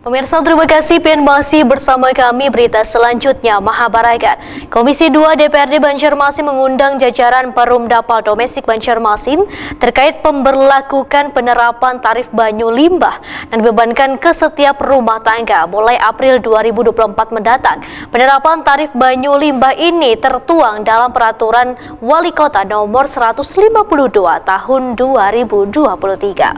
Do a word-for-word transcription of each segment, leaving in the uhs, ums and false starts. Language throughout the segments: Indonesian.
Pemirsa, terima kasih dan masih bersama kami berita selanjutnya. Mahabarakan, Komisi dua D P R D Banjarmasin mengundang jajaran Perumdapal Domestik Banjarmasin terkait pemberlakukan penerapan tarif banyu limbah dan dibebankan ke setiap rumah tangga mulai April dua ribu dua puluh empat mendatang. Penerapan tarif banyu limbah ini tertuang dalam Peraturan Wali Kota Nomor seratus lima puluh dua Tahun dua ribu dua puluh tiga.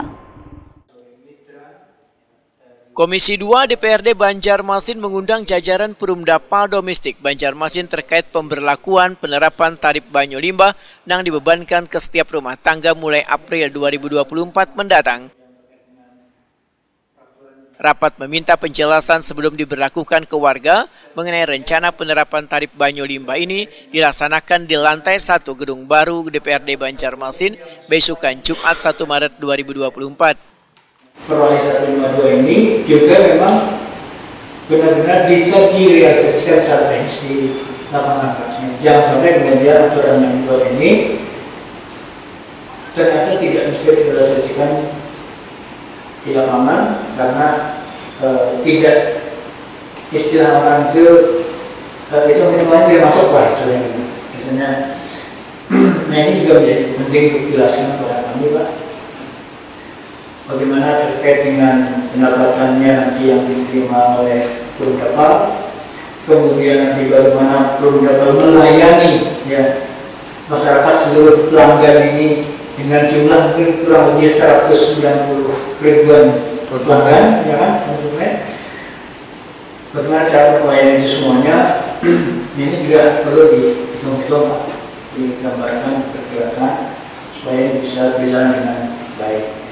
Komisi dua D P R D Banjarmasin mengundang jajaran Perumdapal Domestik Banjarmasin terkait pemberlakuan penerapan tarif banyu limbah yang dibebankan ke setiap rumah tangga mulai April dua ribu dua puluh empat mendatang. Rapat meminta penjelasan sebelum diberlakukan ke warga mengenai rencana penerapan tarif banyu limbah ini dilaksanakan di lantai satu Gedung Baru D P R D Banjarmasin besokan Jumat satu Maret dua ribu dua puluh empat. Perwali seratus lima puluh dua ini juga memang benar-benar bisa direalisasikan secara teknis di lapangan. Jangan sampai kemudian aturan yang dibuat ini ternyata tidak bisa direalisasikan di lapangan karena e, tidak istilah orang itu e, itu minimal tidak masuk lah istilahnya. Misalnya, nah ini juga menjadi penting untuk dijelaskan kepada kami, Pak. Bagaimana terkait dengan pendapatannya nanti yang diterima oleh Perumdapal, kemudian nanti bagaimana Perumdapal melayani ya masyarakat seluruh pelanggan ini dengan jumlah mungkin kurang lebih seratus sembilan puluh ribuan pelanggan, ya kan, konsumen. Bagaimana cara melayani itu semuanya? Ini juga perlu dihitung-hitung, digambarkan, diperkirakan supaya bisa berjalan dengan baik.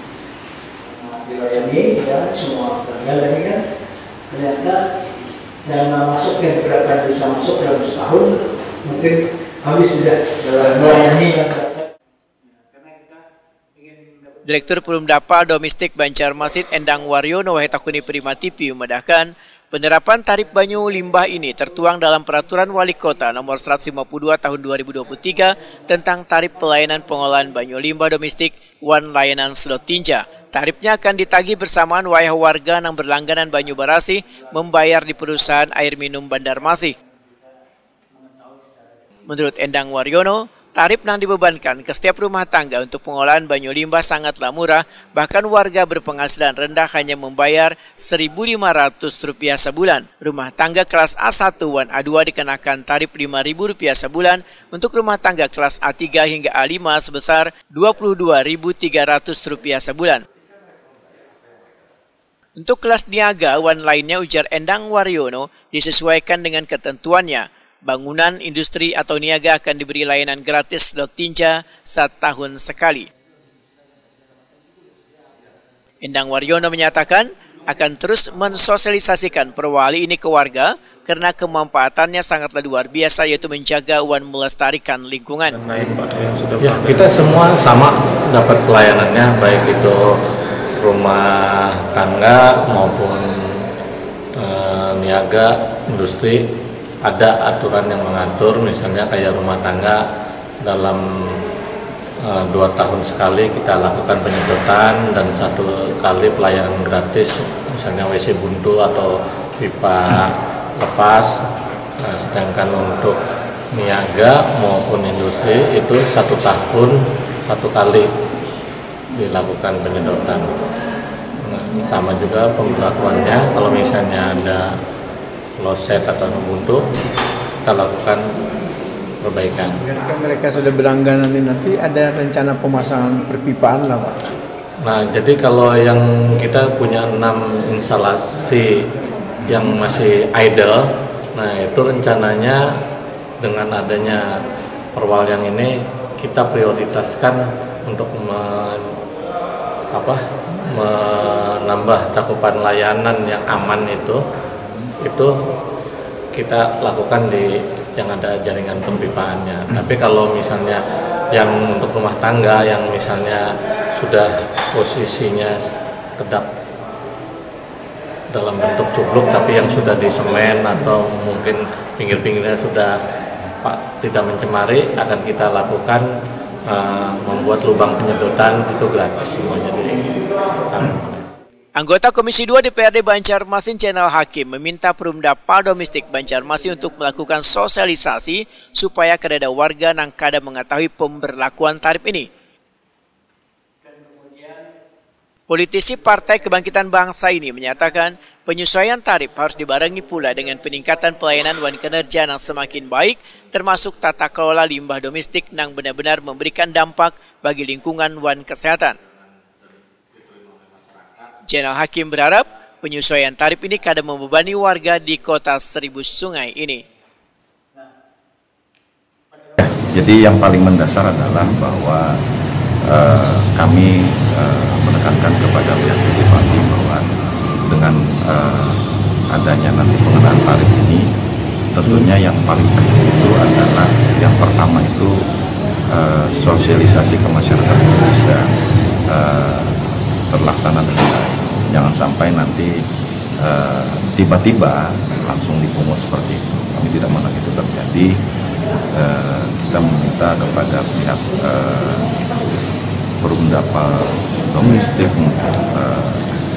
Dilayani ya semua pelanggan ini kan ternyata dana masuk yang berapa bisa masuk dalam setahun mungkin habis sudah dalam melayani masyarakat. Direktur Perumdapal Domestik Banjarmasin Endang Waryono Wahetakuni Prima T V memedahkan penerapan tarif banyu limbah ini tertuang dalam Peraturan Wali Kota Nomor seratus lima puluh dua Tahun dua ribu dua puluh tiga tentang tarif pelayanan pengolahan banyu limbah domestik Wan Layanan Sedot Tinja. Tarifnya akan ditagih bersamaan wayah warga yang berlangganan banyu barasi membayar di perusahaan air minum Banjarmasin. Menurut Endang Waryono, tarif yang dibebankan ke setiap rumah tangga untuk pengolahan banyu limbah sangatlah murah, bahkan warga berpenghasilan rendah hanya membayar seribu lima ratus rupiah sebulan. Rumah tangga kelas A satu dan A dua dikenakan tarif lima ribu rupiah sebulan, untuk rumah tangga kelas A tiga hingga A lima sebesar dua puluh dua ribu tiga ratus rupiah sebulan. Untuk kelas niaga wan lainnya, ujar Endang Waryono, disesuaikan dengan ketentuannya. Bangunan, industri atau niaga akan diberi layanan gratis sedot tinja setahun sekali. Endang Waryono menyatakan akan terus mensosialisasikan perwali ini ke warga karena kemanfaatannya sangatlah luar biasa, yaitu menjaga wan melestarikan lingkungan. Ya, kita semua sama dapat pelayanannya, baik itu rumah tangga maupun e, niaga, industri. Ada aturan yang mengatur, misalnya kayak rumah tangga dalam e, dua tahun sekali kita lakukan penyedotan dan satu kali pelayanan gratis, misalnya W C buntu atau pipa lepas. Nah, sedangkan untuk niaga maupun industri itu satu tahun satu kali dilakukan penyedotan. Nah, sama juga pemberlakuannya, kalau misalnya ada kloset atau buntu, kita lakukan perbaikan. Jika mereka sudah berlangganan ini, nanti ada rencana pemasangan perpipaan lah, Pak? Nah, jadi kalau yang kita punya enam instalasi yang masih idle, nah itu rencananya dengan adanya perwalian ini kita prioritaskan untuk men, apa, menambah cakupan layanan yang aman itu. Itu kita lakukan di yang ada jaringan perpipaannya. Tapi kalau misalnya yang untuk rumah tangga yang misalnya sudah posisinya kedap dalam bentuk cupluk tapi yang sudah di semen atau mungkin pinggir-pinggirnya sudah Pak tidak mencemari, akan kita lakukan uh, membuat lubang penyedotan itu gratis semuanya di Anggota Komisi dua D P R D Banjarmasin Jenderal Hakim meminta Perumdapal Domestik Banjarmasin untuk melakukan sosialisasi supaya kedada warga nang kada mengetahui pemberlakuan tarif ini. Politisi Partai Kebangkitan Bangsa ini menyatakan penyesuaian tarif harus dibarengi pula dengan peningkatan pelayanan wan kinerja yang semakin baik, termasuk tata kelola limbah domestik yang benar-benar memberikan dampak bagi lingkungan wan kesehatan. Jenderal Hakim berharap penyesuaian tarif ini kada membebani warga di kota Seribu Sungai ini. Jadi yang paling mendasar adalah bahwa uh, kami uh, menekankan kepada pihak legislatif bahwa dengan uh, adanya nanti pengenaan tarif ini, tentunya yang paling penting itu adalah yang pertama itu uh, sosialisasi ke masyarakat bisa uh, terlaksana dengan baik. Jangan sampai nanti tiba-tiba uh, langsung dipungut seperti itu. Kami tidak mau itu terjadi. Uh, kita meminta kepada pihak uh, Perumdapal Domestik uh,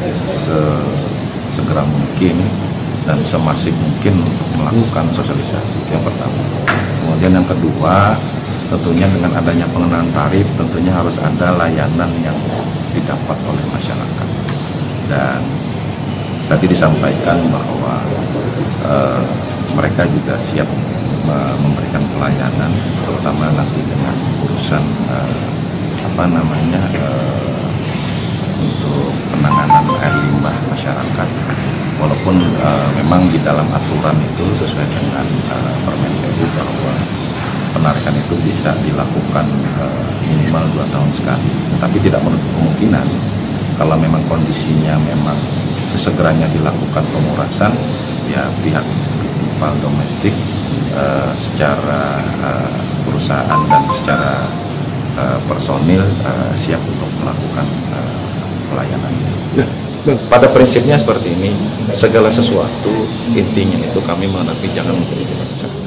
segera mungkin dan semasif mungkin untuk melakukan sosialisasi. Yang pertama. Kemudian yang kedua, tentunya dengan adanya pengenaan tarif, tentunya harus ada layanan yang didapat oleh masyarakat. Dan tadi disampaikan bahwa uh, mereka juga siap uh, memberikan pelayanan, terutama nanti dengan urusan uh, apa namanya uh, untuk penanganan air limbah masyarakat. Walaupun uh, memang di dalam aturan itu sesuai dengan uh, Permendagri bahwa penarikan itu bisa dilakukan uh, minimal dua tahun sekali, tapi tidak menutup kemungkinan kalau memang kondisinya memang sesegeranya dilakukan pemurasan, ya pihak Perumdapal Domestik uh, secara uh, perusahaan dan secara uh, personil uh, siap untuk melakukan uh, pelayanannya. Pada prinsipnya seperti ini, segala sesuatu intinya itu kami menghadapi jangan menjadi